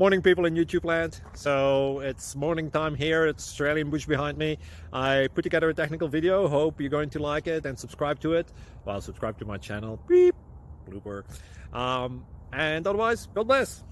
Morning, people in YouTube land. So it's morning time here. It's Australian bush behind me. I put together a technical video. Hope you're going to like it and subscribe to it. Well, subscribe to my channel. Beep, blooper. And otherwise, God bless.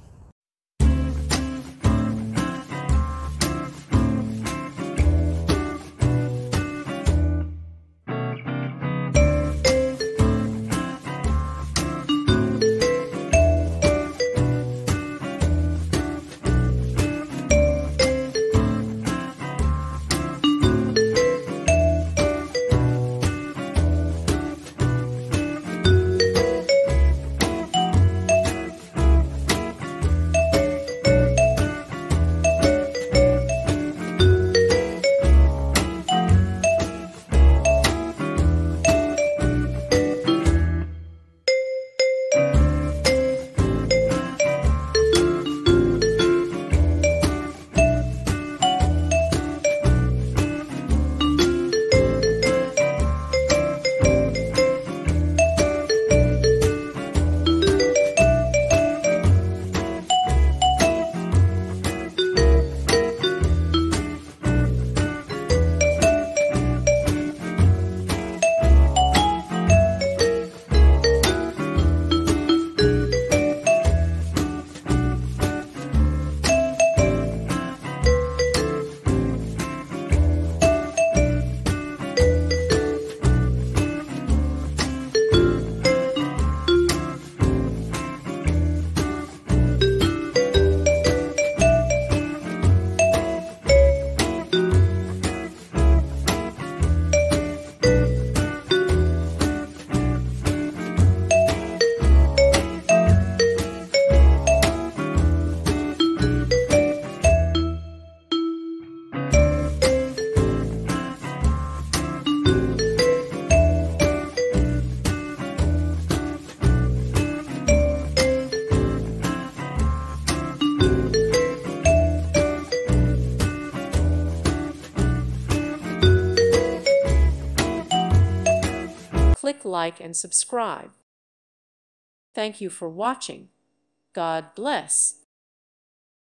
Click like and subscribe. Thank you for watching. God bless.